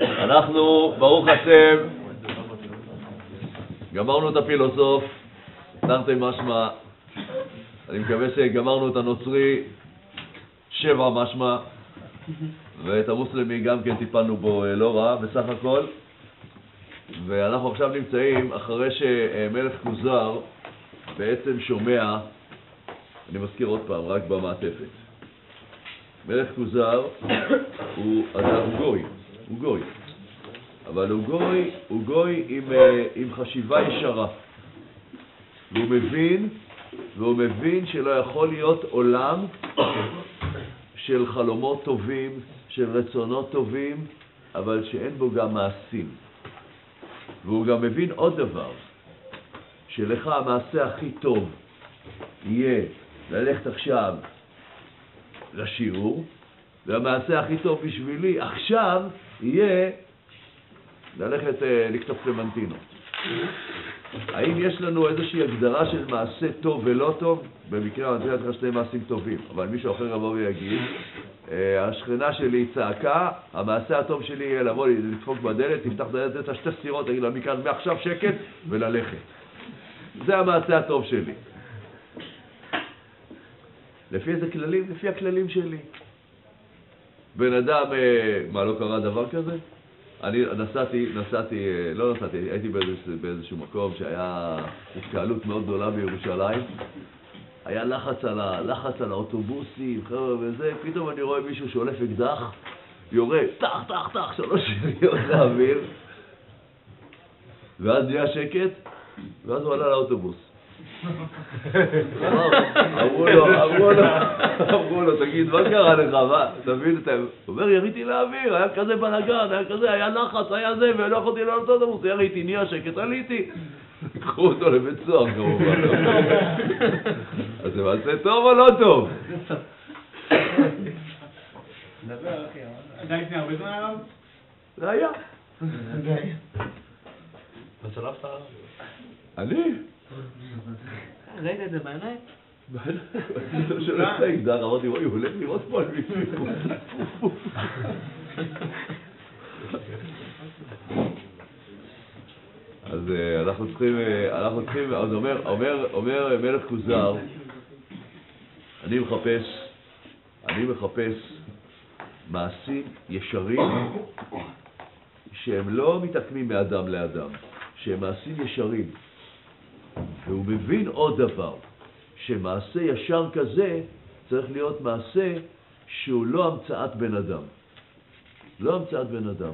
אנחנו, ברוך השם, גמרנו את הפילוסוף, תרתי משמע, אני מקווה שגמרנו את הנוצרי 7 משמע, ואת המוסלמי גם כן טיפלנו בו לא רע בסך הכל. ואנחנו עכשיו נמצאים אחרי שמלך כוזר בעצם שומע, אני מזכיר עוד פעם רק במעטפת, מלך כוזר הוא גוי, אבל הוא גוי עם חשיבה ישרה, והוא מבין שלא יכול להיות עולם של חלומות טובים, של רצונות טובים, אבל שאין בו גם מעשים. והוא גם מבין עוד דבר, שלך המעשה הכי טוב יהיה ללכת עכשיו לשיעור, והמעשה הכי טוב בשבילי עכשיו יהיה ללכת לקטוף קלמנטינות. האם יש לנו איזושהי הגדרה של מעשה טוב ולא טוב? במקרה אני אתן לך 2 מעשים טובים, אבל מישהו אחר יבוא ויגיד, השכנה שלי צעקה, המעשה הטוב שלי יהיה לבוא לדפוק בדלת, תפתח דלת את 2 סטירות, תגיד לה מכאן מעכשיו שקט וללכת. זה המעשה הטוב שלי. לפי איזה כללים? לפי הכללים שלי. בן אדם, מה, לא קרה דבר כזה? אני הייתי באיזשהו מקום שהיה התקהלות מאוד גדולה בירושלים. היה לחץ על האוטובוסים, וזה, פתאום אני רואה מישהו שולף אקדח, יורה, תח, 3 שניות לאוויר, ואז נהיה שקט, ואז הוא עלה לאוטובוס. אמרו לו, תגיד, מה קרה לך? תבין, הוא אומר, יריתי לאוויר, היה כזה בלגן, היה לחץ, היה זה, ולא יכולתי לעלות לאוטובוס, יריתי, נהיה שקט, עליתי. קחו אותו לבית סוהר כמובן. אז זה מעשה טוב או לא טוב? דבר, אחי. אתה לפני הרבה זמן עליו? זה היה. אתה צלפת? אני? ראית את זה בעיניים? בעיניים? אני לא שולף את האקדח, אמרתי, וואי, הוא הולך לראות פה על מישהו. אז אנחנו צריכים, אז אומר מלך כוזר, אני מחפש מעשים ישרים שהם לא מתעקמים מאדם לאדם, שהם מעשים ישרים. והוא מבין עוד דבר, שמעשה ישר כזה צריך להיות מעשה שהוא לא המצאת בן אדם. לא המצאת בן אדם.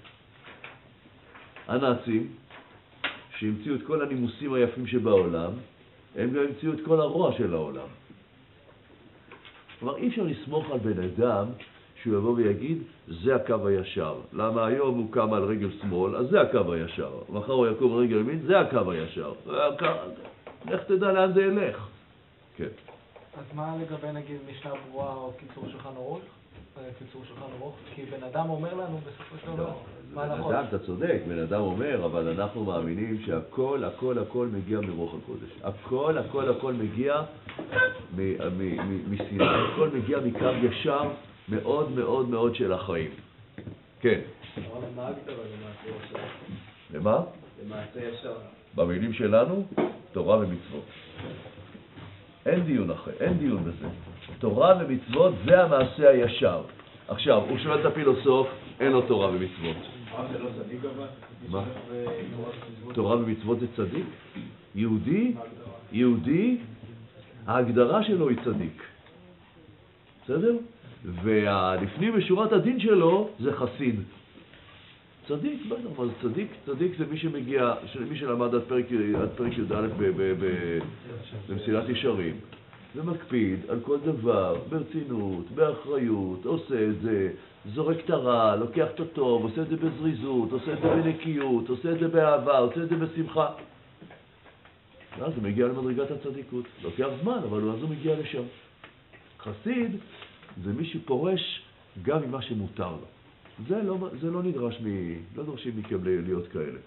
הנאצים, שהמציאו את כל הנימוסים היפים שבעולם, הם גם המציאו את כל הרוע של העולם. כלומר, אי אפשר לסמוך על בן אדם שהוא יבוא ויגיד, זה הקו הישר. למה היום הוא קם על רגל שמאל, אז זה הקו הישר. מחר הוא יקום על רגל ימין, זה הקו הישר. איך תדע לאן זה ילך? כן. אז מה לגבי נגיד משנה ברורה או קיצור שולחן ערוך? כי בן אדם אומר לנו בסופו של דבר, מה נכון? בן אדם, אתה צודק, בן אדם אומר, אבל אנחנו מאמינים שהכל, הכל מגיע מרוח הקודש. הכל מגיע מסיני. הכל מגיע מקו ישר מאוד מאוד מאוד של החיים. כן. מה ההגדרה למעשה ישר? למה? למעשה ישר. במילים שלנו, תורה ומצוות. אין דיון בזה. תורה ומצוות זה המעשה הישר. עכשיו, הוא שואל את הפילוסוף, אין לו תורה ומצוות. זה לא צדיק אבל? מה? תורה ומצוות זה צדיק? יהודי, ההגדרה שלו היא צדיק. בסדר? והלפנים בשורת הדין שלו זה חסיד. צדיק, בטח, אבל צדיק זה מי שמגיע, מי שלמד עד פרק י"א במסילת ישרים, ומקפיד על כל דבר, ברצינות, באחריות, עושה את זה, זורק את הרע, לוקח את הטוב, עושה את זה בזריזות, עושה את זה בנקיות, עושה את זה באהבה, עושה את זה בשמחה. ואז הוא מגיע למדרגת הצדיקות. לוקח זמן, אבל אז הוא מגיע לשם. חסיד זה מי שפורש גם ממה שמותר לו. זה לא נדרש לא דורשים מכם להיות כאלה.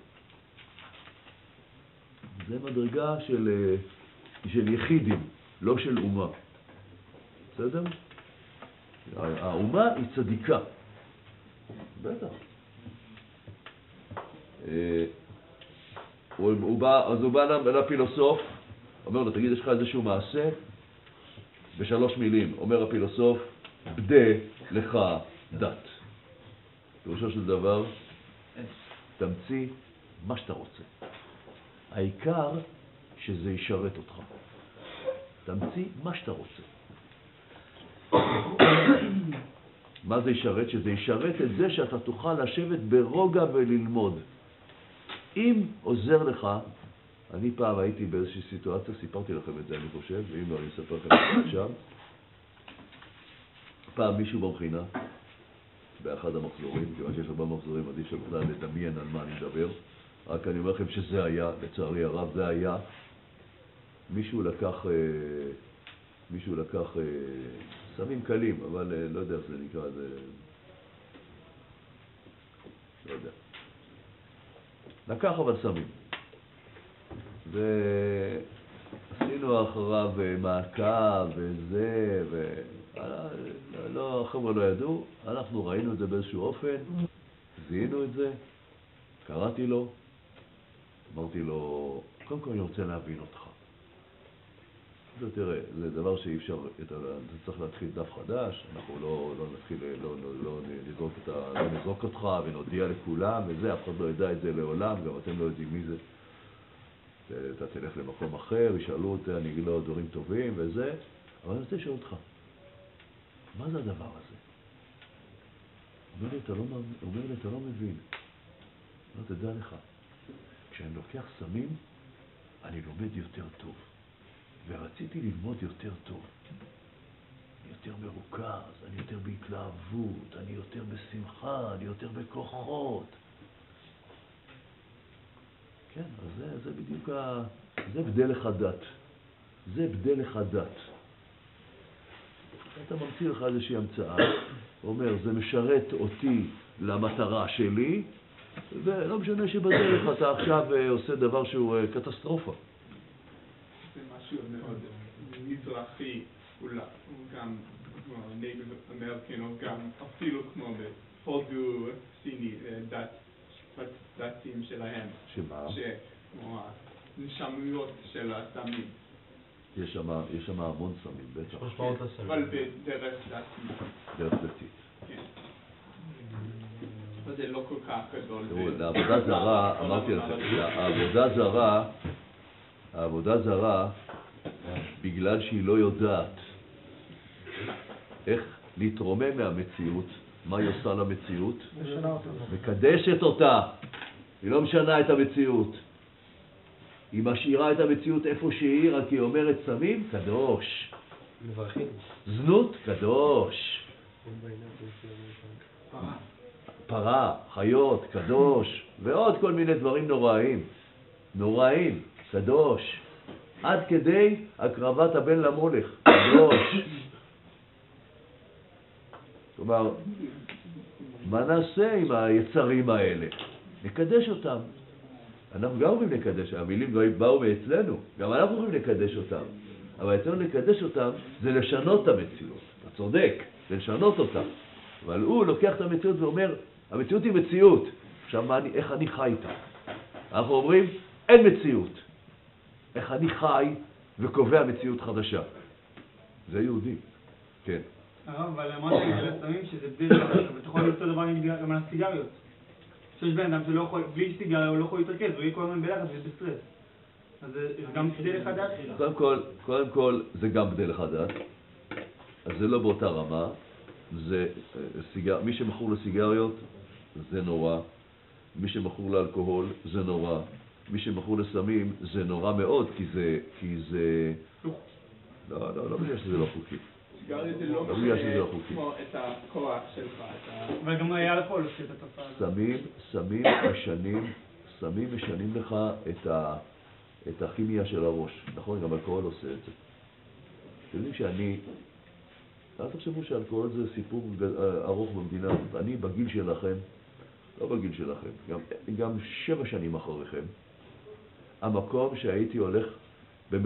זה מדרגה של יחידים, לא של אומה. בסדר? האומה היא צדיקה. בטח. הוא בא לפילוסוף, אומר לו, תגיד, יש לך איזשהו מעשה? בשלוש מילים, אומר הפילוסוף, בדה לך דת. פירושו של דבר, תמציא מה שאתה רוצה. העיקר שזה ישרת אותך. תמציא מה שאתה רוצה. מה זה ישרת? שזה ישרת את זה שאתה תוכל לשבת ברוגע וללמוד. אם עוזר לך, אני פעם הייתי באיזושהי סיטואציה, סיפרתי לכם את זה אני חושב, ואם לא אני אספר לכם את זה עכשיו. פעם מישהו במכינה, באחד המחזורים, כיוון שיש הרבה מחזורים, עדיף שבכלל לדמיין על מה אני מדבר, רק אני אומר לכם שזה היה, לצערי הרב זה היה, מישהו לקח סמים קלים, אבל לא יודע איך זה נקרא, זה לא יודע. לקח אבל סמים. ועשינו אחריו מעקב וזה, לא, החבר'ה לא ידעו, אנחנו ראינו את זה באיזשהו אופן, זיהינו את זה, קראתי לו, אמרתי לו, קודם כל אני רוצה להבין אותך. תראה, זה דבר שאי אפשר, אתה צריך להתחיל דף חדש, אנחנו לא נתחיל, לא נזרוק אותך ונודיע לכולם וזה, אף אחד לא ידע את זה לעולם, גם אתם לא יודעים מי זה. אתה תלך למקום אחר, ישאלו אותי, אני אגיד לו דברים טובים וזה, אבל אני רוצה לשאול אותך, מה זה הדבר הזה? אומר לי, אתה לא מבין. לא, תדע לך, כשאני לוקח סמים, אני לומד יותר טוב. ורציתי ללמוד יותר טוב. אני יותר מרוכז, אני יותר בהתלהבות, אני יותר בשמחה, אני יותר בכוחות. כן, אז זה בדיוק זה בדרך הדת. זה בדרך הדת. אתה ממציא לך איזושהי המצאה, אומר, זה משרת אותי למטרה שלי, ולא משנה שבדרך אתה עכשיו עושה דבר שהוא קטסטרופה. זה משהו מאוד מזרחי, אולי, גם כמו נייטיב אמריקן, או גם אפילו כמו בפולדו סיני, דתיים שלהם. שמה? כמו הנשמיות של הסמים. יש שם המון סמים, בטח. אבל בדרך דתית. דרך דתית. כן. אבל זה לא כל כך גדול. תראו, לעבודה זרה, אמרתי לכם, העבודה זרה, בגלל שהיא לא יודעת איך להתרומם מהמציאות, מה היא עושה למציאות? מקדשת אותה. היא לא משנה את המציאות. היא משאירה את המציאות איפה שהיא, רק היא אומרת סמים, קדוש. זנות, קדוש. פרה, חיות, קדוש. ועוד כל מיני דברים נוראים, קדוש. עד כדי הקרבת הבן למולך, קדוש. כלומר, מה נעשה עם היצרים האלה? נקדש אותם. אנחנו גם יכולים לקדש, המילים באו מאצלנו, גם אנחנו יכולים לקדש אותם. אבל אצלנו לקדש אותם זה לשנות את המציאות. אתה צודק, זה לשנות אותם. אבל הוא לוקח את המציאות ואומר, המציאות היא מציאות. עכשיו, איך אני חי איתה? אנחנו אומרים, אין מציאות. איך אני חי וקובע מציאות חדשה. זה יהודי. כן. אבל אמרת לי על הסמים שזה בדרך כלל, אבל אתה יכול למצוא דבר גם על הסיגריות. שיש בן אדם שלא יכול, בלי סיגריה הוא לא יכול להתרכז, הוא יהיה כל הזמן בלחץ ובסטרס. אז זה גם בדרך הדת? קודם כל, זה גם בדרך הדת. אז זה לא באותה רמה. מי שמכור לסיגריות, זה נורא. מי שמכור לאלכוהול, זה נורא. מי שמכור לסמים, זה נורא מאוד, כי זה... לא בגלל שזה לא חוקי. סיגריה זה לא כמו את הכוח שלך. אבל גם היה אלכוהול עושה את התופעה. סמים משנים לך את הכימיה של הראש. נכון, גם אלכוהול עושה את זה. אתם יודעים אל תחשבו שאלכוהול זה סיפור ארוך במדינה הזאת. אני בגיל שלכם, לא בגיל שלכם, גם 7 שנים אחריכם, המקום שהייתי הולך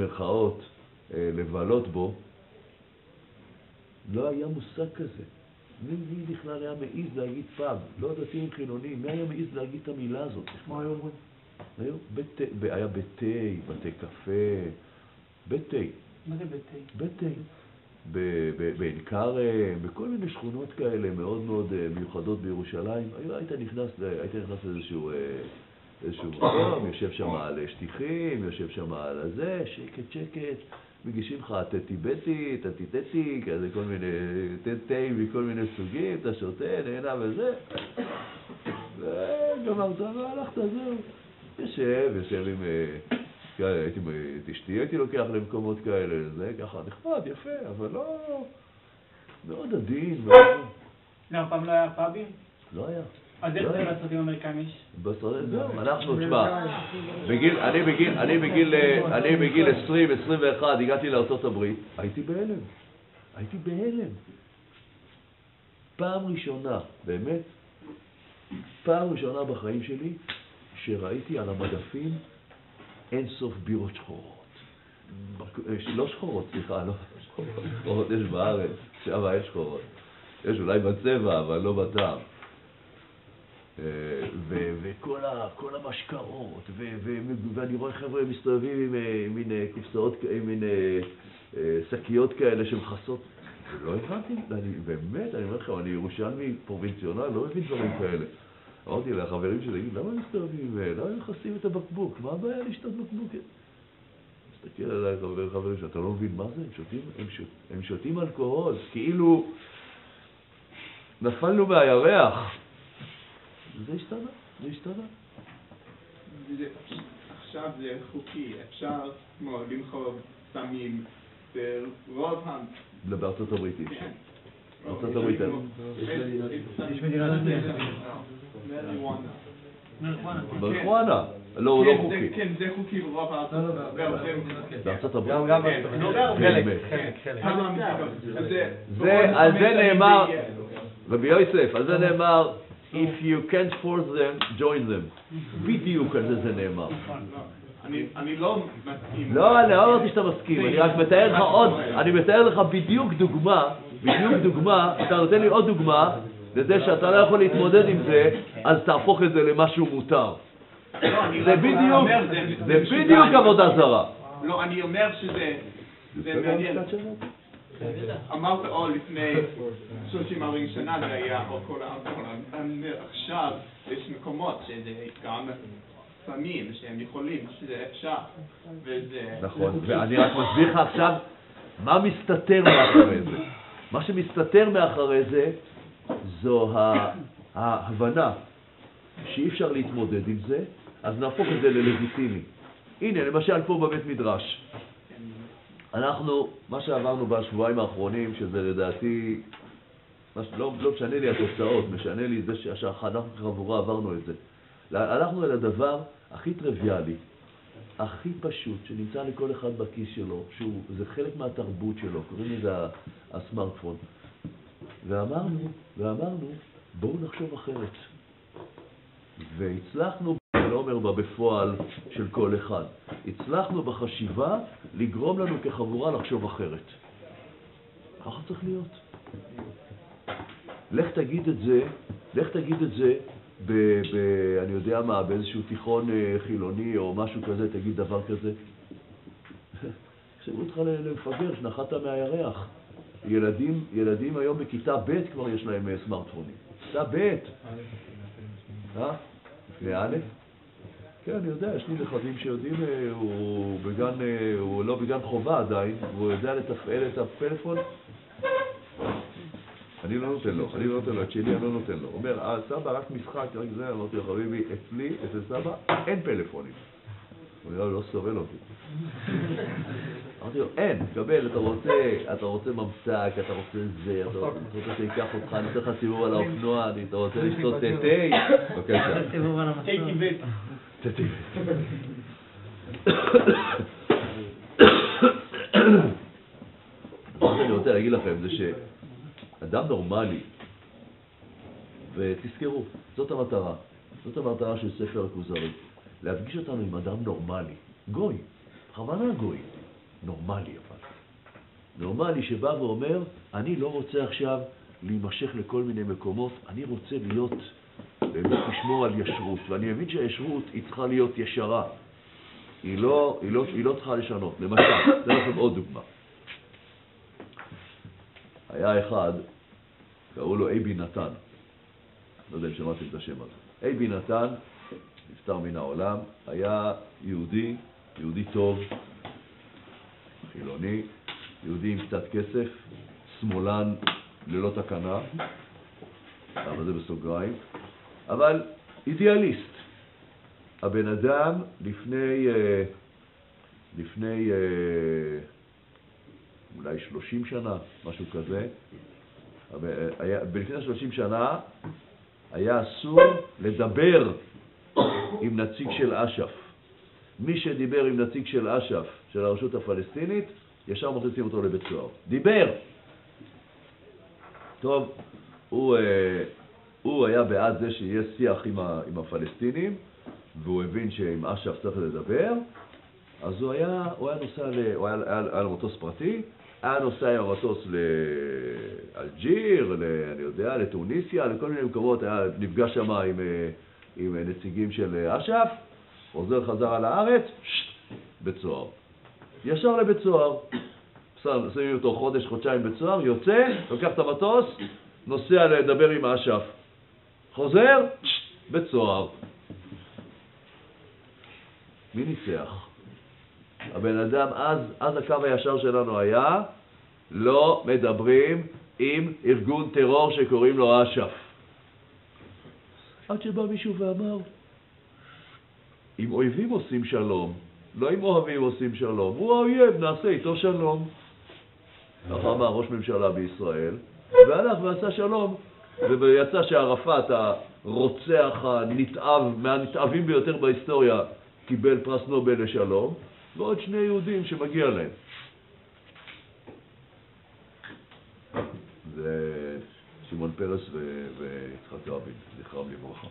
במרכאות לבלות בו, לא היה מושג כזה. מי בכלל היה מעיז להגיד פאב? לא דתיים חילונים, מי היה מעיז להגיד את המילה הזאת? מה היו אומרים? היה בתי, בתי קפה, בתי. מה זה ביתי? בתי. בעין כרם, בכל מיני שכונות כאלה מאוד מאוד מיוחדות בירושלים. היית נכנס לאיזשהו מקום, יושב שם על שטיחים, יושב שם על הזה, שקט, מגישים לך תתי-בתי, תתי-תתי, כזה כל מיני תתי מכל מיני סוגים, אתה שותה, נהנה וזה. וגמרת והלכת, זהו. יושב עם... הייתי את אשתי, הייתי לוקח למקומות כאלה, זה ככה נחמד, יפה, אבל לא... מאוד עדין. לא, פעם לא היה פאבים? לא היה. אז איך זה בסרטים האמריקאים יש? בסרטים, זהו, אנחנו, תשמע, אני בגיל 20-21 הגעתי לארצות הברית, הייתי בהלם. פעם ראשונה, באמת, פעם ראשונה בחיים שלי, שראיתי על המדפים אין סוף בירות שחורות. לא שחורות, סליחה, לא שחורות, יש בארץ, שם אין שחורות. יש אולי בצבע, אבל לא בטעם. וכל המשקאות, ואני רואה חבר'ה מסתובבים עם מין קופסאות, עם מין שקיות כאלה שמחסות. לא הבנתי, באמת, אני אומר לכם, אני ירושלמי פרובינציונל, לא מבין דברים כאלה. אמרתי לחברים שלי, למה הם מסתובבים, למה הם מכסים את הבקבוק? מה הבעיה לשתות בקבוק? מסתכל עליי חברים שאתה לא מבין מה זה, הם שותים אלכוהול, כאילו נפלנו מהירח. זה השתנה. עכשיו זה חוקי, אפשר כמו למכור סמים ברוב בארצות הברית. בארצות הברית. יש מדינה מריחואנה. לא חוקי. כן, זה חוקי ברוב בארצות הברית. על זה נאמר, רבי יוסף, על זה נאמר, if you can't force them, join them. בדיוק על זה נאמר. אני לא מסכים. לא, אני לא אמרתי שאתה מסכים, אני רק מתאר לך עוד, אני מתאר לך בדיוק דוגמה, אתה נותן לי עוד דוגמה, לזה שאתה לא יכול להתמודד עם זה, אז תהפוך את זה למשהו מותר. זה בדיוק עבודה זרה. לא, אני אומר שזה מעניין. אמרת לפני 30-40 שנה זה היה כל האלכוהול. עכשיו יש מקומות שזה גם סמים שהם יכולים, שזה אפשר. נכון, ואני רק מסביר לך עכשיו מה מסתתר מאחורי זה. מה שמסתתר מאחורי זה זו ההבנה שאי אפשר להתמודד עם זה, אז נהפוך את זה ללגיטימי. הנה, למשל פה בבית מדרש. אנחנו, מה שעברנו בשבועיים האחרונים, שזה לדעתי, לא משנה לי התוצאות, משנה לי זה שאנחנו כחבורה עברנו את זה. הלכנו אל הדבר הכי טריוויאלי, הכי פשוט, שנמצא לכל אחד בכיס שלו, זה חלק מהתרבות שלו, קוראים לזה הסמארטפון. ואמרנו, בואו נחשוב אחרת. והצלחנו, אני לא אומר בפועל של כל אחד, הצלחנו בחשיבה לגרום לנו כחבורה לחשוב אחרת. ככה צריך להיות. לך תגיד את זה אני יודע מה, באיזשהו תיכון חילוני או משהו כזה, תגיד דבר כזה. חשבו אותך למפגר שנחת מהירח. ילדים היום בכיתה ב' כבר יש להם סמארטפונים. כיתה ב'. לפני א'? כן, אני יודע, יש לי נכדים שיודעים, הוא לא בגן חובה עדיין, והוא יודע לתפעל את הפלאפון. אני לא נותן לו, את שלי אני לא נותן לו. הוא אומר, סבא, רק משחק, רק זה, אמרתי לו, חביבי, אצלי, אצל סבא, אין פלאפונים. הוא נראה, לא סובל אותי. אמרתי לו, אין, קבל, אתה רוצה ממסק, אתה רוצה זה, אתה רוצה שיקח אותך, אני צריך לך סיבוב על האופנוע, אתה רוצה לשתות תתי, בבקשה. סיבוב על המסוק. תתי. מה שאני רוצה להגיד לכם זה שאדם נורמלי, ותזכרו, זאת המטרה של ספר הכוזרי, להפגיש אותנו עם אדם נורמלי, גוי, בכוונה גוי, נורמלי אבל. נורמלי שבא ואומר, אני לא רוצה עכשיו להימשך לכל מיני מקומות, אני רוצה להיות, באמת לשמור על ישרות, ואני מבין שהישרות היא צריכה להיות ישרה, היא לא צריכה לשנות. למשל, זה לכם עוד דוגמה. היה אחד, קראו לו אייבי נתן, לא יודע אם שמעתם את השם הזה. אייבי נתן, נפטר מן העולם, היה יהודי טוב, חילוני, יהודי עם קצת כסף, שמאלן ללא תקנה, אבל זה בסוגריים, אבל אידיאליסט. הבן אדם לפני אולי 30 שנה, משהו כזה, לפני 30 שנה היה אסור לדבר עם נציג של אש"ף. מי שדיבר עם נציג של אש"ף, של הרשות הפלסטינית, ישר מוכניסים אותו לבית סוהר. דיבר! טוב, הוא היה בעד זה שיהיה שיח עם הפלסטינים, והוא הבין שעם אש"ף צריך לדבר, אז הוא היה נוסע, היה לו מטוס פרטי, היה נוסע עם המטוס לאלג'יר, אני יודע, לתוניסיה, לכל מיני מקומות, היה נפגש שם עם נציגים של אש"ף, חוזר חזרה לארץ, בית סוהר. ישר לבית סוהר. שמים אותו חודש, חודשיים בית סוהר, יוצא, לוקח את המטוס, נוסע לדבר עם אש"ף. חוזר, בית סוהר. מי ניצח? הבן אדם, אז הקו הישר שלנו היה, לא מדברים עם ארגון טרור שקוראים לו אש"ף. עד שבא מישהו ואמר, אם אויבים עושים שלום, לא אם אוהבים עושים שלום, הוא האויב, נעשה איתו שלום. ככה אמר ראש ממשלה בישראל, והלך ועשה שלום, ויצא שערפאת, הרוצח הנתעב, מהנתעבים ביותר בהיסטוריה, קיבל פרס נובל לשלום, ועוד שני יהודים שמגיע להם. זה שמעון פרס ויצחק רבין, זכרם לברכה.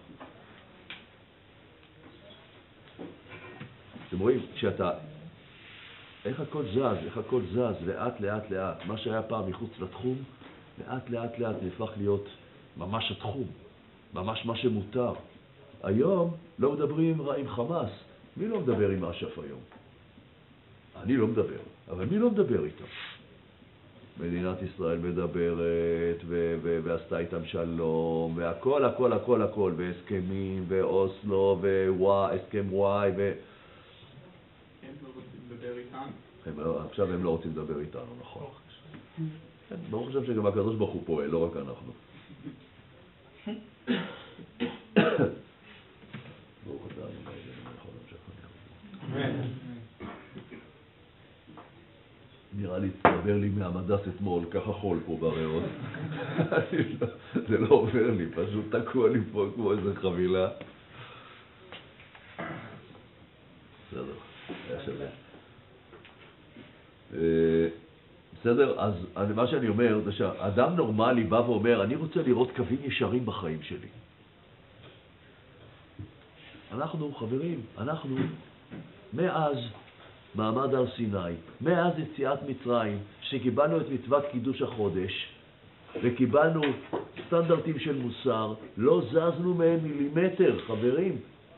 אתם רואים, איך הכל זז, לאט לאט לאט. מה שהיה פעם מחוץ לתחום, לאט לאט לאט נהפך להיות ממש התחום, ממש מה שמותר. היום לא מדברים עם חמאס. מי לא מדבר עם אש"ף היום? אני לא מדבר, אבל מי לא מדבר איתם? מדינת ישראל מדברת ועשתה איתם שלום, והכל, הכל, הכל, הכל, והסכמים, ואוסלו, והסכם וואי, הם לא רוצים לדבר איתנו. עכשיו הם לא רוצים לדבר איתנו, נכון. ברוך השם שגם הקדוש ברוך הוא פועל, לא רק אנחנו. ברוך אתה אני יכול להמשיך. נראה לי, תדבר לי מהמדס אתמול, ככה חול פה בריאות. זה לא עובר לי, פשוט תקוע לי פה כמו איזה חבילה. בסדר, היה שווה. בסדר, אז מה שאני אומר זה שהאדם נורמלי בא ואומר, אני רוצה לראות קווים ישרים בחיים שלי. אנחנו, חברים, מאז מעמד הר סיני, מאז יציאת מצרים, שקיבלנו את מצוות קידוש החודש, וקיבלנו סטנדרטים של מוסר, לא זזנו מהם מילימטר, חברים.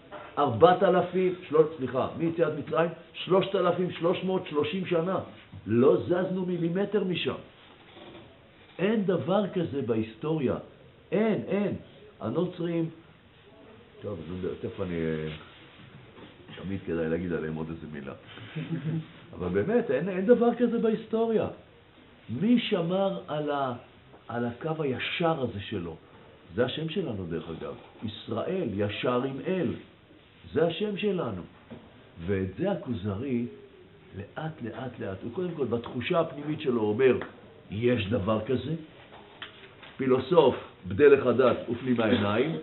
מיציאת מצרים, 3,330 שנה. לא זזנו מילימטר משם. אין דבר כזה בהיסטוריה. אין. הנוצרים, טוב, תכף תמיד כדאי להגיד עליהם עוד איזה מילה. אבל באמת, אין דבר כזה בהיסטוריה. מי שמר על הקו הישר הזה שלו? זה השם שלנו דרך אגב. ישראל, ישר עם אל. זה השם שלנו. ואת זה הכוזרי, לאט לאט לאט, הוא קודם כל בתחושה הפנימית שלו אומר, יש דבר כזה? פילוסוף, בדרך הדת ופנים העיניים,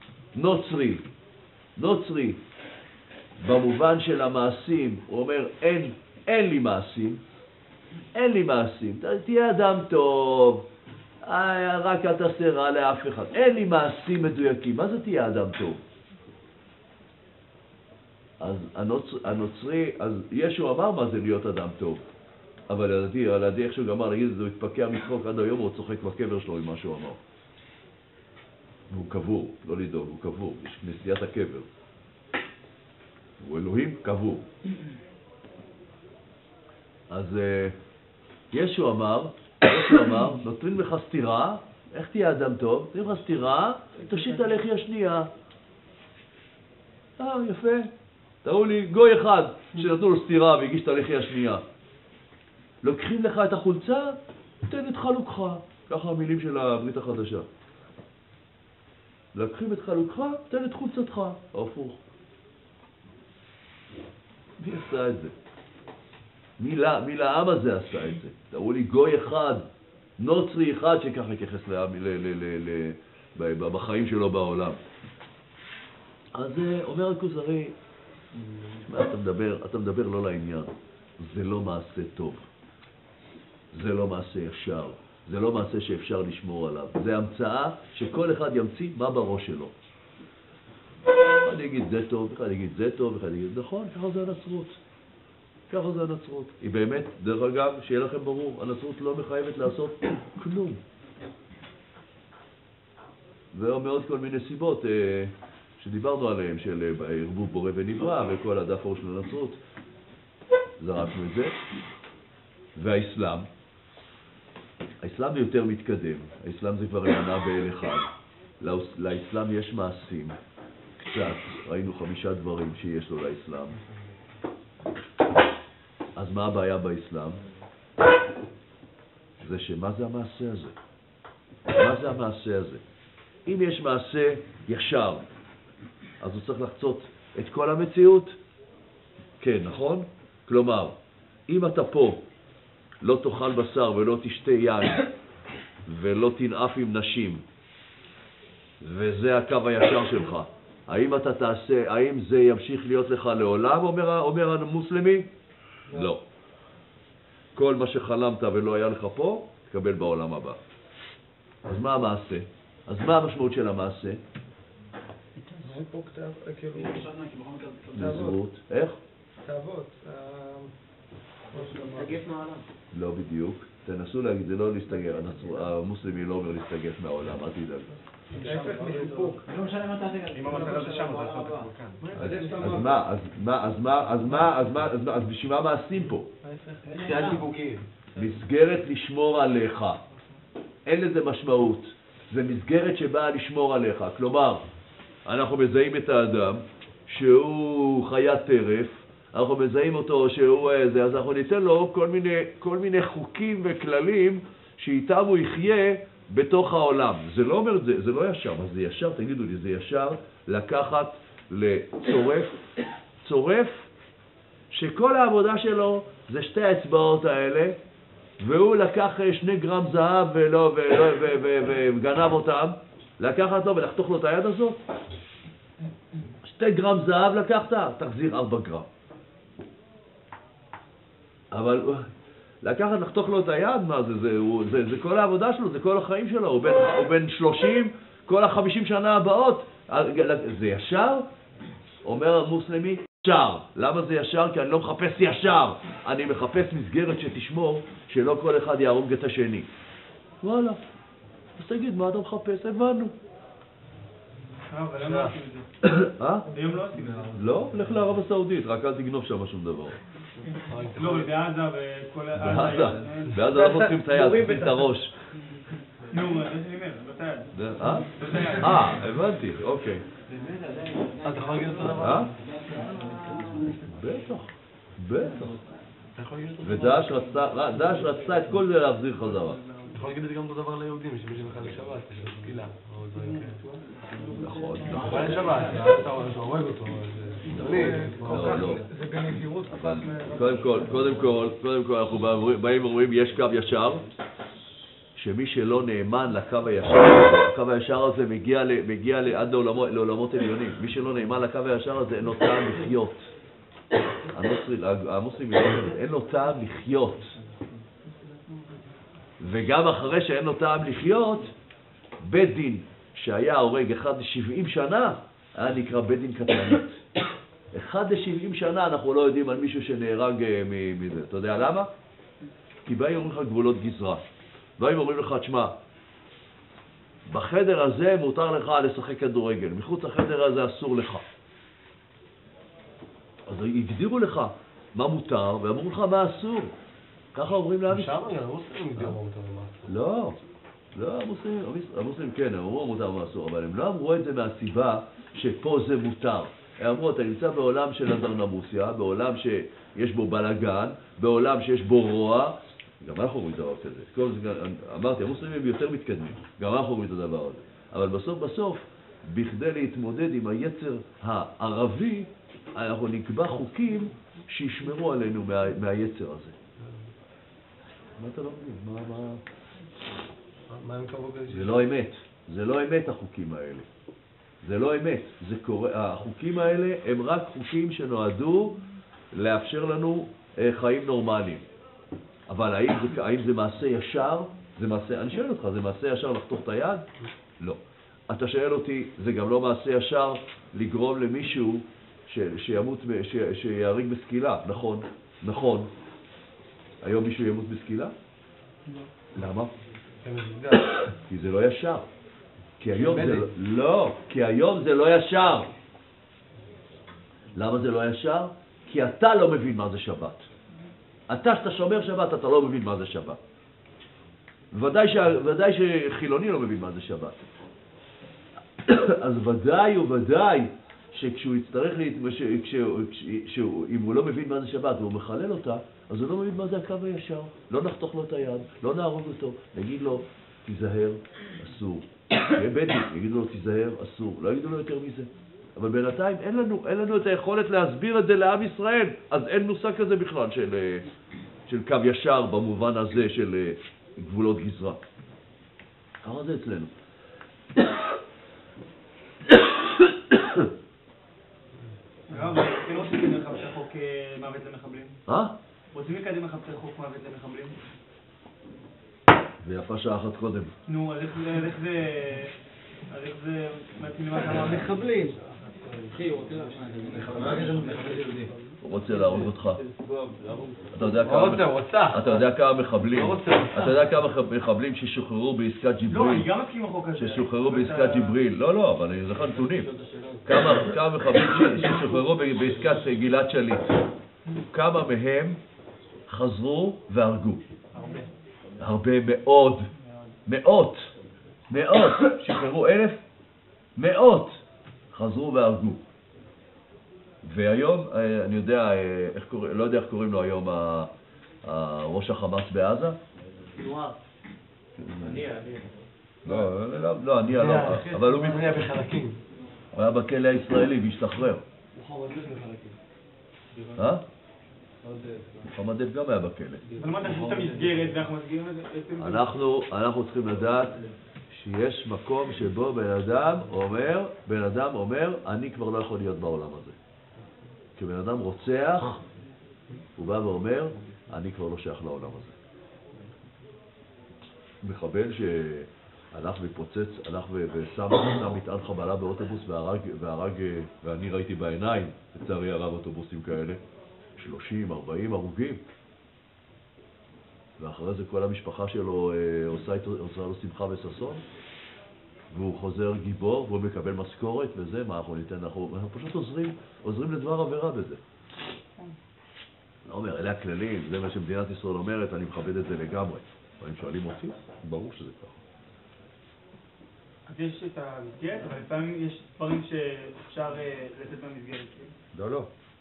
נוצרי, במובן של המעשים, הוא אומר, אין לי מעשים, תהיה אדם טוב, רק אל תעשה רע לאף אחד, אין לי מעשים מדויקים, מה זה תהיה אדם טוב? אז הנוצרי, אז ישו אמר מה זה להיות אדם טוב. אבל לדעתי איך שהוא גמר להגיד את זה, הוא התפקע מצחוק עד היום, הוא צוחק בקבר שלו עם מה שהוא אמר. והוא קבור, לא לדאוג, הוא קבור, יש כנסיית הקבר. הוא אלוהים קבור. אז ישו אמר, נותנים לך סתירה, איך תהיה אדם טוב? נותנים לך סתירה, תושיט הלחי השנייה. יפה. תראו לי גוי אחד שנתנו לו סתירה והגיש את הלחי השנייה. לוקחים לך את החולצה, תן את חלוקך. ככה המילים של הברית החדשה. לוקחים את חלוקך, תן את חולצתך. הפוך. מי עשה את זה? מי לעם הזה עשה את זה? תראו לי גוי אחד, נוצרי אחד שככה יתייחס בחיים שלו בעולם. אז אומר הכוזרי, אתה מדבר לא לעניין. זה לא מעשה טוב. זה לא מעשה ישר. זה לא מעשה שאפשר לשמור עליו. זה המצאה שכל אחד ימציא מה בראש שלו. אחד יגיד זה טוב, אחד יגיד זה טוב, אחד יגיד נכון, ככה זה הנצרות. ככה זה הנצרות. היא באמת, דרך אגב, שיהיה לכם ברור, הנצרות לא מחייבת לעשות כלום. ומאוד כל מיני סיבות שדיברנו עליהן, של ערבוב בורא ונברא וכל הדף אור של הנצרות. זרקנו את זה. והאסלאם, האסלאם זה יותר מתקדם. האסלאם זה כבר נענה באל אחד. לאסלאם יש מעשים. קצת, ראינו 5 דברים שיש לו לאסלאם. אז מה הבעיה באסלאם? זה שמה זה המעשה הזה? מה זה המעשה הזה? אם יש מעשה ישר, אז הוא צריך לחצות את כל המציאות? כן, נכון? כלומר, אם אתה פה לא תאכל בשר ולא תשתה יין ולא תנאף עם נשים, וזה הקו הישר שלך, האם אתה תעשה, האם זה ימשיך להיות לך לעולם, אומר המוסלמי? לא. כל מה שחלמת ולא היה לך פה, תקבל בעולם הבא. אז מה המעשה? אז מה המשמעות של המעשה? אין פה כתב, כאילו... נזרות. איך? תאבות. תגף מהעולם. לא בדיוק. תנסו להגיד, זה לא להסתגר. המוסלמי לא אומר להסתגר מהעולם, אל תדאג. ההפך מסיפוק. לא משנה מה תעשה גם. אם המטרה זה שם, אז לעשות את זה כאן. אז בשביל מה מעשים פה? תחיית דיבוקים. מסגרת לשמור עליך. אין לזה משמעות. זה מסגרת שבאה לשמור עליך. כלומר, אנחנו מזהים את האדם שהוא חיית טרף, אנחנו מזהים אותו שהוא זה, אז אנחנו ניתן לו כל מיני חוקים וכללים שאיתם הוא יחיה בתוך העולם. זה לא אומר, זה לא ישר. אז זה ישר, תגידו לי, זה ישר לקחת צורף שכל העבודה שלו זה 2 האצבעות האלה, והוא לקח 2 גרם זהב וגנב אותם, לקחת לו ולחתוך לו את היד הזאת. 2 גרם זהב לקחת, תחזיר 4 גרם. אבל לקחת, לחתוך לו את היד, מה זה? זה כל העבודה שלו, זה כל החיים שלו. הוא בן 30, כל ה-50 שנה הבאות. זה ישר? אומר המוסלמי, ישר. למה זה ישר? כי אני לא מחפש ישר. אני מחפש מסגרת שתשמור שלא כל אחד יהרוג את השני. וואלה. אז תגיד, מה אתה מחפש? הבנו. אבל הם לא עושים את זה. היום לא עושים את זה. לא? לך לערב הסעודית, רק אל תגנוב שם שום דבר. לא, בעזה וכל... בעזה לא מוצאים את היד, מוצאים את הראש. נו, זה שאני אומר, בתיד. הבנתי, אוקיי. אתה יכול להגיד אותו דבר? בטח. ודאעש רצתה את כל זה להחזיר חזרה. אתה יכול להגיד את זה גם אותו דבר ליהודים, שמי שמחלל שבת, יש לו סקילה. נכון. מחלל שבת, אתה הורג אותו. לא. זה בנזירות קצת... קודם כל אנחנו באים ואומרים יש קו ישר, שמי שלא נאמן לקו הישר, הקו הישר הזה מגיע עד לעולמות עליונים. מי שלא נאמן לקו הישר הזה אין לו טעם לחיות. המוסלמי אין לו טעם לחיות. וגם אחרי שאין לו טעם לחיות, בית דין שהיה הורג 1 ל-70 שנה, היה נקרא בית דין קטלנית. 1 ל-70 שנה אנחנו לא יודעים על מישהו שנהרג מזה. אתה יודע למה? כי באים אומרים לך גבולות גזרה. באים אומרים לך, תשמע, בחדר הזה מותר לך לשחק כדורגל, מחוץ לחדר הזה אסור לך. אז הגדירו לך מה מותר, ואמרו לך מה אסור. ככה אומרים לעם ישראל. שם המוסלמים הגדירו מה מותר ומה אסור. לא, המוסלמים כן, הם אמרו מותר ומה אסור, אבל הם לא אמרו את זה מהסיבה שפה זה מותר. הם אמרו, אתה נמצא בעולם של אנדרנמוסיה, בעולם שיש בו בלגן, בעולם שיש בו רוע, גם אנחנו אומרים דבר כזה. אמרתי, המוסלמים יותר מתקדמים, גם אנחנו אומרים את הדבר הזה. אבל בסוף, בכדי להתמודד עם היצר הערבי, אנחנו נקבע חוקים שישמרו עלינו מהיצר הזה. מה אתה לא מבין? מה הם קבעו כזה? זה לא אמת החוקים האלה. זה לא אמת. החוקים האלה הם רק חוקים שנועדו לאפשר לנו חיים נורמליים. אבל האם זה מעשה ישר? אני שואל אותך, זה מעשה ישר לחתוך את היד? לא. אתה שואל אותי, זה גם לא מעשה ישר לגרום למישהו שיהריג בסקילה. נכון. היום מישהו ימות בסקילה? למה? כי זה לא ישר. כי היום זה לא ישר. למה זה לא ישר? כי אתה לא מבין מה זה שבת. שאתה שומר שבת, אתה לא מבין מה זה שבת. ודאי שחילוני לא מבין מה זה שבת. אז ודאי שכשהוא יצטרך, אם הוא לא מבין מה זה שבת והוא מחלל אותה, אז הוא לא מבין מה זה הקו הישר. לא נחתוך לו את היד, לא נהרוג אותו, נגיד לו, תיזהר, אסור. יהיה בית דין, יגידו לו, תיזהר, אסור. לא יגידו לו יותר מזה. אבל בינתיים אין לנו את היכולת להסביר את זה לעם ישראל, אז אין מושג כזה בכלל של קו ישר במובן הזה של גבולות גזרה. כמה זה אצלנו? רוצים לקדם לך חוק מוות למחבלים? רוצים לקדם לך חוק מוות למחבלים? ויפה שעה אחת קודם. נו, אז איך זה מתאים למה כמה מחבלים? הוא רוצה להרוג אותך. אתה יודע כמה מחבלים ששוחררו בעסקת ג'יבריל. לא, אני גם מסכים עם החוק הזה. ששוחררו בעסקת ג'יבריל. לא, אבל אני זוכר נתונים. כמה מחבלים ששוחררו בעסקת גלעד שליט. כמה מהם חזרו והרגו. הרבה מאוד. מאות. שחררו 1,000. מאות. חזרו והרגו. והיום, אני יודע, לא יודע איך קוראים לו היום ראש החמאס בעזה? נוער. לא, אני לא, אבל הוא בחלקים. הוא היה בכלא הישראלי והשתחרר. מוחמד דף גם היה בכלא. אבל מה תחשוב את המסגרת ואנחנו מסגירים את זה? אנחנו צריכים לדעת שיש מקום שבו בן אדם אומר, אני כבר לא יכול להיות בעולם הזה. כשבן אדם רוצח, הוא בא ואומר, אני כבר לא שייך לעולם הזה. מחבל שהלך ופוצץ, הלך ושם מטען חבלה באוטובוס והרג, ואני ראיתי בעיניים, לצערי הרב אוטובוסים כאלה, 30, 40 הרוגים. ואחרי זה כל המשפחה שלו עושה לו שמחה וששון, והוא חוזר גיבור, והוא מקבל משכורת וזה, מה אנחנו ניתן? אנחנו פשוט עוזרים לדבר עבירה בזה. לא אומר, אלה הכללים, זה מה שמדינת ישראל אומרת, אני מכבד את זה לגמרי. ואם שואלים אותי, ברור שזה ככה. אז יש את המסגרת, אבל לפעמים יש דברים שאפשר לתת במסגרת. לא.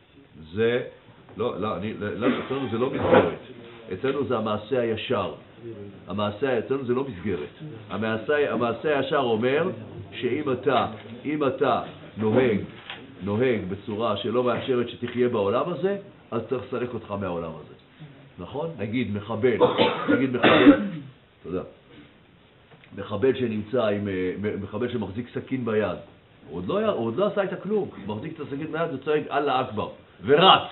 אצלנו זה לא מסגרת. אצלנו זה המעשה הישר. אצלנו זה לא מסגרת. המעשה הישר אומר שאם אתה נוהג בצורה שלא מאפשרת שתחיה בעולם הזה, אז צריך לסלק אותך מהעולם הזה. נכון? נגיד מחבל, תודה. מחבל שמחזיק סכין ביד. הוא עוד לא עשה איתה כלום. מחזיק את הסכין ביד וצועק אללה אכבר. ורץ.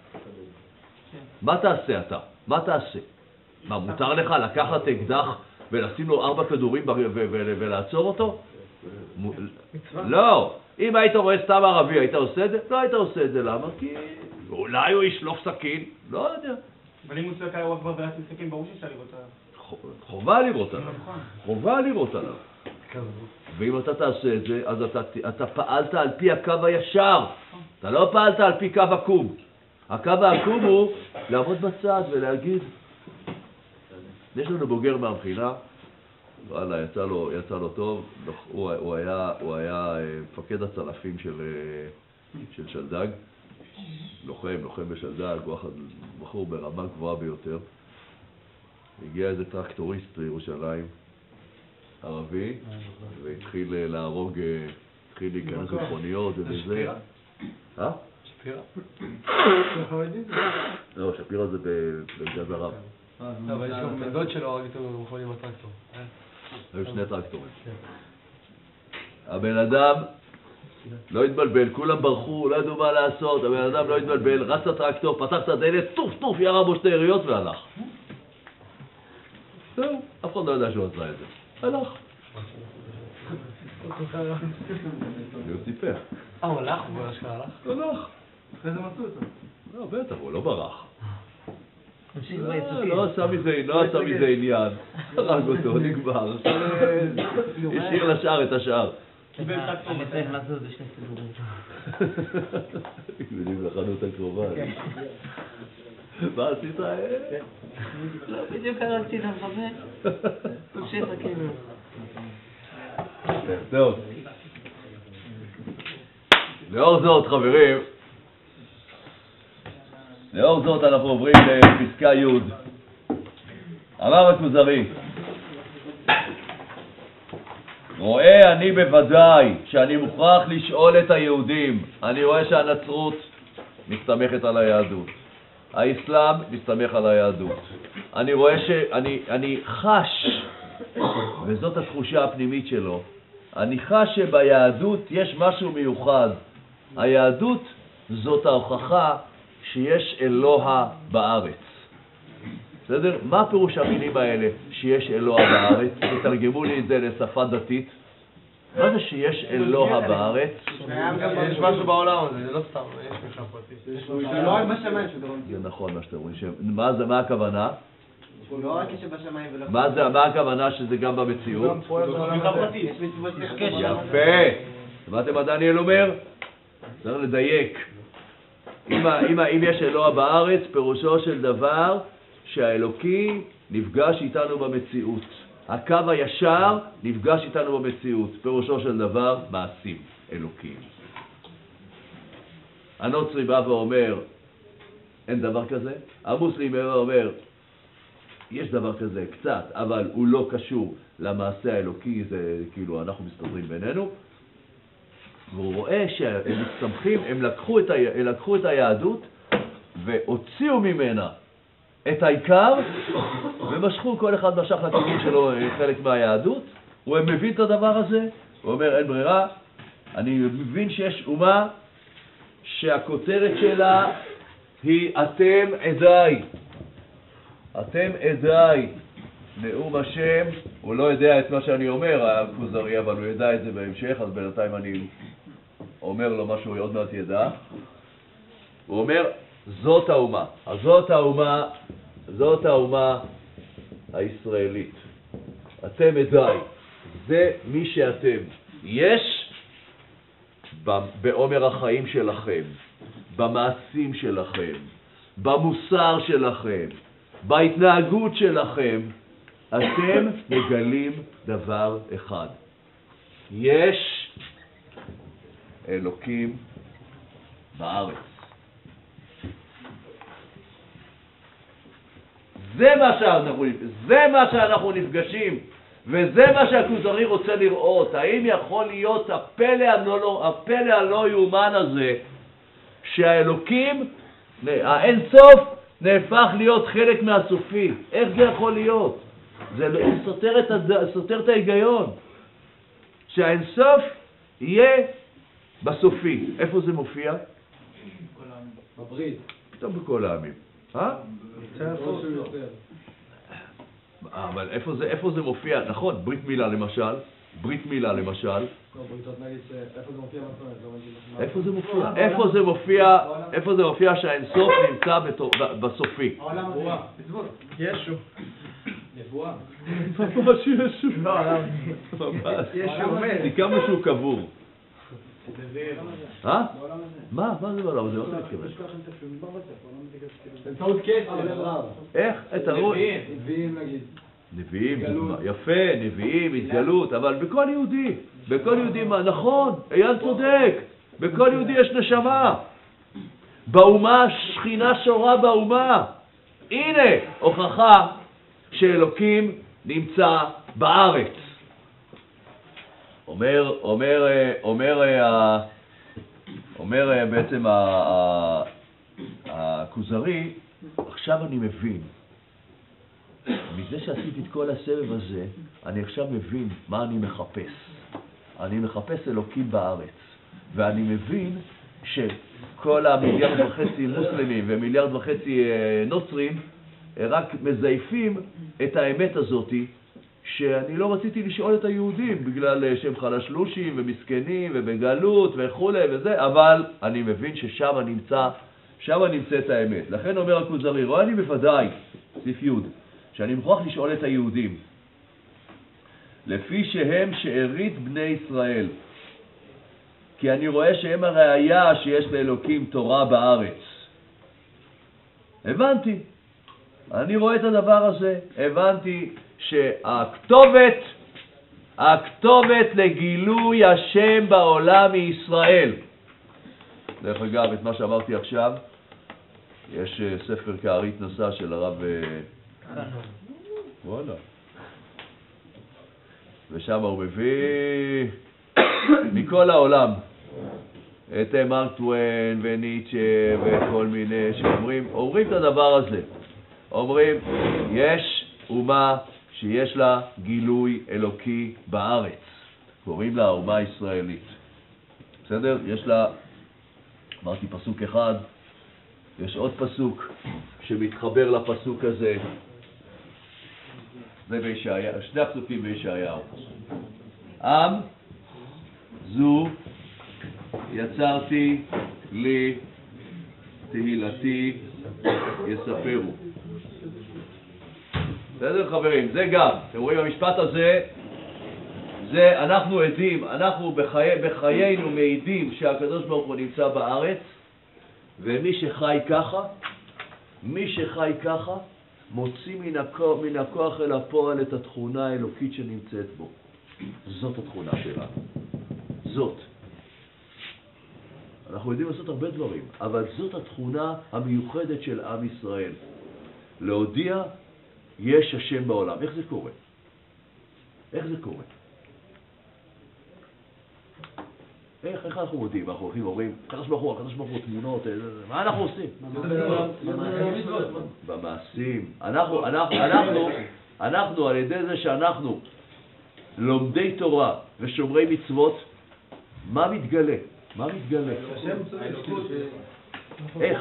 מה תעשה אתה? מה תעשה? מה, מותר לך לקחת אקדח ולשים לו 4 כדורים ולעצור אותו? לא. אם היית רואה סתם ערבי, היית עושה את זה? לא היית עושה את זה. למה? כי אולי הוא ישלוף סכין. לא יודע. אבל אם הוא צועק עליו כבר ולעשות מסתכלים, ברור שאפשר לראות עליו. חובה לראות עליו. נכון. חובה לראות עליו. ואם אתה תעשה את זה, אז אתה פעלת על פי הקו הישר. אתה לא פעלת על פי קו עקום. הקו העקום הוא לעמוד בצד ולהגיד, יש לנו בוגר מהמכינה, וואלה, יצא לו טוב, הוא היה מפקד הצלפים של שלדג, לוחם בשלדג, הוא בחור ברמה גבוהה ביותר. הגיע איזה טרקטוריסט לירושלים, ערבי, והתחיל להרוג, התחיל להיכנס מכוניות ובזה. שפירה? שפירה? לא, שפירה זה במגז ערב. אבל יש גם מדוד שלו, רק איתו מכונים בטרקטור. היו שני טרקטורים. הבן אדם לא התבלבל, כולם ברחו, לא ידעו מה לעשות, הבן אדם לא התבלבל, רץ לטרקטור, פתח את הדלת, טוף, ירה בו שתי יריות והלך. זהו, אף אחד לא יודע שהוא עשה את זה. הלך. הוא סיפר. הוא הלך? הוא אשכרה הלך? הוא הלך. אחרי זה מצאו אותו. לא, בטח, הוא לא ברח. לא עשה מזה עניין. הרג אותו, נגמר. השאיר לשאר את השאר. אני צריך לעשות בשני סידורים. בדיוק לחנות הקרובה. מה עשית? בדיוק הרגתי את המחבר. תמשיך כאילו. טוב. לאור זאת, חברים, לאור זאת אנחנו עוברים לפסקה י'. אמר הכוזרי, רואה אני בוודאי שאני מוכרח לשאול את היהודים. אני רואה שהנצרות מסתמכת על היהדות, האסלאם מסתמך על היהדות. אני רואה אני חש, וזאת התחושה הפנימית שלו, אני חש שביהדות יש משהו מיוחד. היהדות זאת ההוכחה שיש אלוה בארץ. בסדר? מה פירוש המילים האלה שיש אלוה בארץ? תתרגמו לי את זה לשפה דתית. מה זה שיש אלוה בארץ? יש משהו בעולם הזה, זה לא סתם, יש משהו פרטי. זה לא רק בשמיים שדורון. זה נכון מה שאתם אומרים. מה הכוונה? הוא לא רק יש בשמיים ולא... מה הכוונה שזה גם במציאות? יש מצוות קשר. יפה. שמעתם מה דניאל אומר? צריך לדייק. אם יש אלוה בארץ, פירושו של דבר שהאלוקי נפגש איתנו במציאות. הקו הישר נפגש איתנו במציאות. פירושו של דבר מעשים אלוקיים. הנוצרי בא ואומר, אין דבר כזה. המוסלמי בא ואומר, יש דבר כזה קצת, אבל הוא לא קשור למעשה האלוקי, זה כאילו אנחנו מסתדרים בינינו. והוא רואה שהם מסתמכים, הם לקחו את היהדות והוציאו ממנה את העיקר ומשכו, כל אחד משך לכיוון שלו חלק מהיהדות. הוא מבין את הדבר הזה, הוא אומר אין ברירה, אני מבין שיש אומה שהכותרת שלה היא אתם עדיי. אתם עדיי. נאום השם, הוא לא יודע את מה שאני אומר, הכוזרי, אבל הוא ידע את זה בהמשך, אז בינתיים אני אומר לו משהו עוד מעט ידע. הוא אומר, זאת האומה. אז זאת האומה הישראלית. אתם עדיי. זה מי שאתם. יש בעומר החיים שלכם, במעשים שלכם, במוסר שלכם, בהתנהגות שלכם, אתם מגלים דבר אחד. יש אלוקים בארץ. זה מה שאנחנו וזה מה שהכוזרי רוצה לראות. האם יכול להיות הפלא הלא יאומן הזה שהאלוקים, האין סוף, נהפך להיות חלק מהסופי? איך זה יכול להיות? זה סותר את ההיגיון. שהאין סוף יהיה בסופי. איפה זה מופיע? בברית. פתאום בכל העמים. אבל איפה זה מופיע? נכון, ברית מילה למשל, ברית מילה למשל. איפה זה מופיע? איפה זה מופיע שהאינסוף נמצא בסופי? ישו. נבואה. ממש ישו. סיכמנו שהוא קבור. מה זה בעולם? זה לא מתכוון. באמצעות כסף. איך? את הרואה? נביאים נגיד. נביאים, יפה, נביאים, התגלות, אבל בכל יהודי, מה? נכון, אייל צודק, בכל יהודי יש נשמה. באומה, שכינה שורה באומה. הנה, הוכחה שאלוקים נמצא בארץ. אומר בעצם הכוזרי, עכשיו אני מבין. מזה שעשיתי את כל הסבב הזה, אני עכשיו מבין מה אני מחפש. אני מחפש אלוקים בארץ. ואני מבין שכל 1.5 מיליארד מוסלמים ו1.5 מיליארד נוצרים רק מזייפים את האמת הזאת, שאני לא רציתי לשאול את היהודים בגלל שהם חלשלושים ומסכנים ובגלות וכו' וזה, אבל אני מבין ששם נמצאת האמת. לכן אומר הכוזרי, רואה אני בוודאי, סעיף י', שאני מוכרח לשאול את היהודים, לפי שהם שארית בני ישראל, כי אני רואה שהם הראיה שיש לאלוקים תורה בארץ. הבנתי, אני רואה את הדבר הזה, הבנתי שהכתובת לגילוי השם בעולם היא ישראל. דרך אגב, את מה שאמרתי עכשיו, יש ספר כארית נשא של הרב וואלה. ושם הוא מביא מכל העולם את מארק טוויין וניטשה וכל מיני שאומרים את הדבר הזה. אומרים, יש אומה שיש לה גילוי אלוקי בארץ. קוראים לה האומה הישראלית. בסדר? יש לה, אמרתי פסוק אחד, יש עוד פסוק שמתחבר לפסוק הזה. זה בישעיהו, שני הפסוקים בישעיהו. עם זו יצרתי לי תהילתי יספרו. בסדר חברים, זה גם, אתם רואים המשפט הזה, זה אנחנו עדים, אנחנו בחיינו מעידים שהקדוש ברוך הוא נמצא בארץ, ומי שחי ככה, מוציא מן הכוח אל הפועל את התכונה האלוקית שנמצאת בו. זאת התכונה שלנו. זאת. אנחנו יודעים לעשות הרבה דברים, אבל זאת התכונה המיוחדת של עם ישראל. להודיע, יש השם בעולם. איך זה קורה? איך אנחנו מודיעים? אנחנו הולכים ואומרים, הקדוש ברוך הוא, תמונות, מה אנחנו עושים? במעשים. אנחנו, על ידי זה שאנחנו לומדי תורה ושומרי מצוות, מה מתגלה? איך?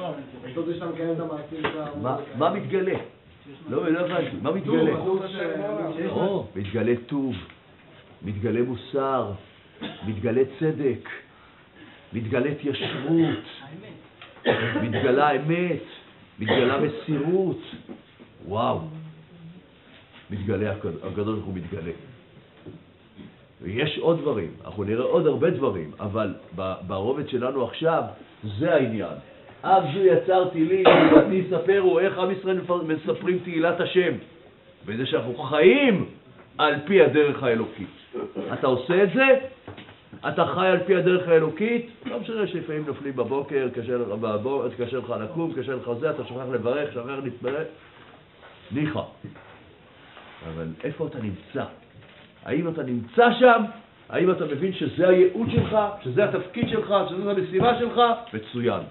מה מתגלה? לא הבנתי, מה מתגלה? מתגלה טוב, מתגלה מוסר, מתגלה צדק, מתגלה ישרות, מתגלה אמת, מתגלה מסירות. וואו, מתגלה, הקדוש ברוך הוא מתגלה. ויש עוד דברים, אנחנו נראה עוד הרבה דברים, אבל ברובד שלנו עכשיו, זה העניין. אב זו יצרתי לי, תהילתי ספרו, איך עם ישראל מספרים תהילת השם. וזה שאנחנו חיים על פי הדרך האלוקית. אתה עושה את זה, אתה חי על פי הדרך האלוקית, לא משנה שלפעמים נופלים בבוקר, קשה לך לקום, קשה לך זה, אתה שוכח לברך, שוכח להתפלל, ניחא. אבל איפה אתה נמצא? האם אתה נמצא שם? האם אתה מבין שזה הייעוד שלך, שזה התפקיד שלך, שזה המשימה שלך? מצוין.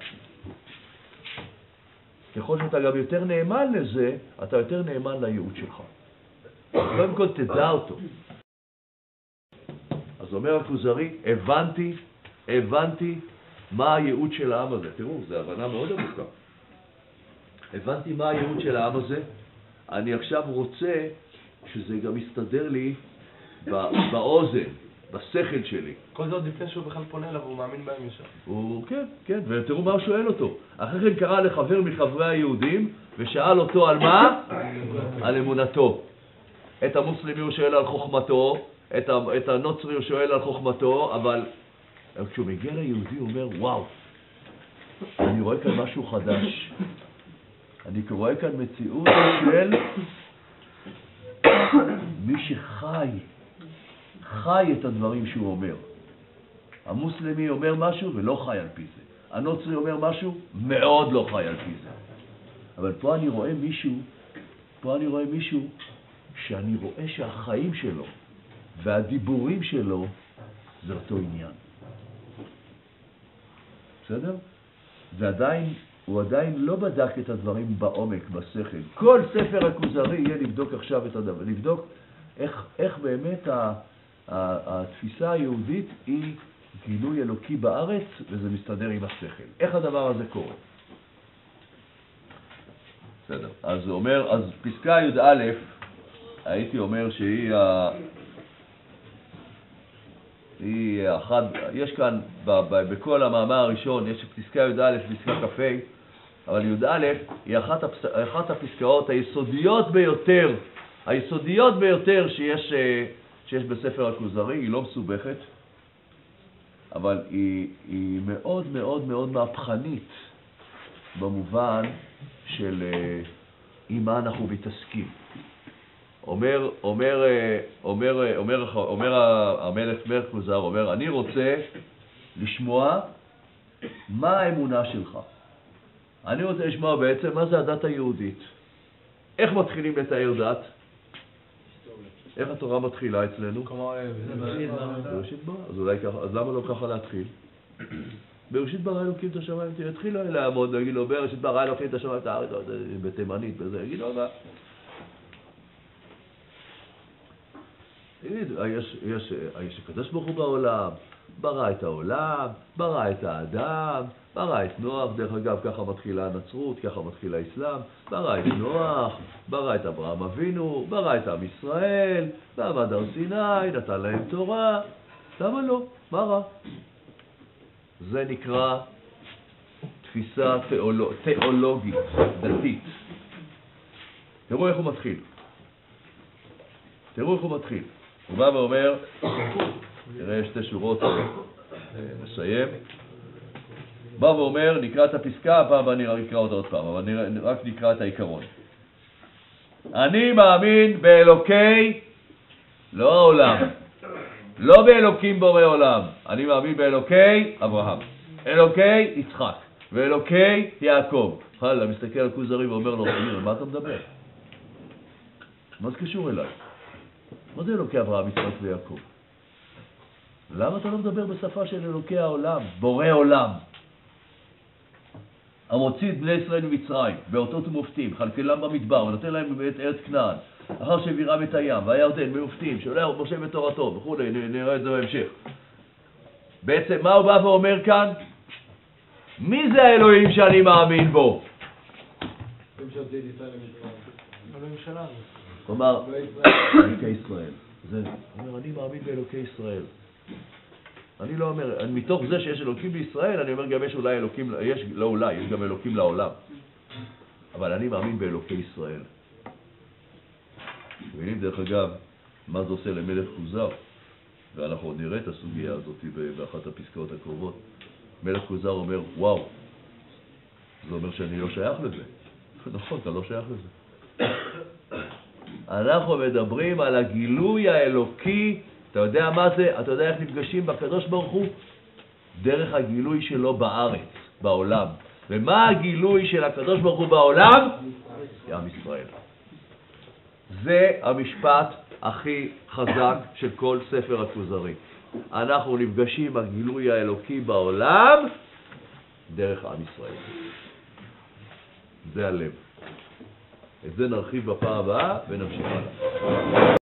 ככל שאתה גם יותר נאמן לזה, אתה יותר נאמן לייעוד שלך. קודם כל תדע אותו. אז אומר הכוזרי, הבנתי מה הייעוד של העם הזה. תראו, זו הבנה מאוד עמוקה. הבנתי מה הייעוד של העם הזה. אני עכשיו רוצה שזה גם יסתדר לי באוזן, בשכל שלי. כל זאת לפני שהוא בכלל פונה אליו, הוא מאמין בהם ישר. הוא, כן, כן, ותראו מה הוא שואל אותו. אחרי כן קרא לחבר מחברי היהודים ושאל אותו על מה? על אמונתו. את המוסלמי הוא שואל על חוכמתו, את הנוצרי הוא שואל על חוכמתו, אבל כשהוא מגיע ליהודי הוא אומר, וואו, אני רואה כאן משהו חדש. אני רואה כאן מציאות של מי חי את הדברים שהוא אומר. המוסלמי אומר משהו ולא חי על פי זה. הנוצרי אומר משהו, מאוד לא חי על פי זה. אבל פה אני רואה מישהו שאני רואה שהחיים שלו והדיבורים שלו זה אותו עניין. בסדר? הוא עדיין לא בדק את הדברים בעומק, בשכל. כל ספר הכוזרי יהיה לבדוק עכשיו את הדבר, לבדוק איך באמת התפיסה היהודית היא גילוי אלוקי בארץ, וזה מסתדר עם השכל. איך הדבר הזה קורה? בסדר. אז הוא אומר, אז פסקה י"א, הייתי אומר שהיא אחת, יש כאן בכל המאמר הראשון, יש פסקה י"א, פסקה כ"ה, אבל י"א היא אחת הפסקאות היסודיות ביותר שיש בספר הכוזרי. היא לא מסובכת, אבל היא מאוד מאוד מאוד מהפכנית במובן של עם מה אנחנו מתעסקים. אומר המלך כוזר, אומר, אני רוצה לשמוע מה האמונה שלך. אני רוצה לשמוע בעצם מה זה הדת היהודית. איך מתחילים לתאר דת? איך התורה מתחילה אצלנו? בראשית ברא. אז למה לא ככה להתחיל? בראשית ברא אלוקים את השמיים, תתחיל לעמוד, נגיד לו, בראשית ברא אלוקים את השמיים, את הארץ, בתימנית, בזה, יגיד לו, מה? יש הקדוש ברוך הוא בעולם, ברא את העולם, ברא את האדם, ברא את נוח, דרך אגב ככה מתחילה הנצרות, ככה מתחילה האסלאם, ברא את נוח, ברא את אברהם אבינו, ברא את עם ישראל, בעמד הר סיני, נתן להם תורה, למה לא? מה רע? זה נקרא תפיסה תיאולוגית, דתית. תראו איך הוא מתחיל. הוא בא ואומר, נראה שתי שורות, נסיים. בא ואומר, נקרא את הפסקה, הפעם אני אקרא אותה עוד פעם, אבל רק נקרא את העיקרון. אני מאמין באלוקי, לא העולם, לא באלוקים בורא עולם, אני מאמין באלוקי אברהם, אלוקי יצחק ואלוקי יעקב. חלה, מסתכל על כוזרי ואומר לו, מה אתה מדבר? מה זה קשור אליי? מה זה אלוקי אברהם, יצחק ויעקב? למה אתה לא מדבר בשפה של אלוקי העולם, בורא עולם? המוציא את בני ישראל ממצרים, באותות ומופתים, חלקלם במדבר, ונותן להם את ארץ כנען, אחר שהעבירם את הים, והירדן, במופתים, שולח משה בתורתו, וכו', נראה את זה בהמשך. בעצם מה הוא בא ואומר כאן? מי זה האלוהים שאני מאמין בו? אלוהים שלנו. כלומר, אלוקי ישראל. זה אומר, אני מאמין באלוקי ישראל. אני לא אומר, מתוך זה שיש אלוקים בישראל, אני אומר גם יש אולי אלוקים, יש גם אלוקים לעולם. אבל אני מאמין באלוקי ישראל. מבינים דרך אגב, מה זה עושה למלך כוזר? ואנחנו עוד נראה את הסוגיה הזאת באחת הפסקאות הקרובות. מלך כוזר אומר, וואו, זה אומר שאני לא שייך לזה. נכון, אתה לא שייך לזה. אנחנו מדברים על הגילוי האלוקי. אתה יודע מה זה? אתה יודע איך נפגשים בקדוש ברוך הוא? דרך הגילוי שלו בארץ, בעולם. ומה הגילוי של הקדוש ברוך הוא בעולם? עם ישראל. זה המשפט הכי חזק של כל ספר הכוזרי. אנחנו נפגשים בגילוי האלוקי בעולם דרך עם ישראל. זה הלב. את זה נרחיב בפעם הבאה ונמשיך הלאה.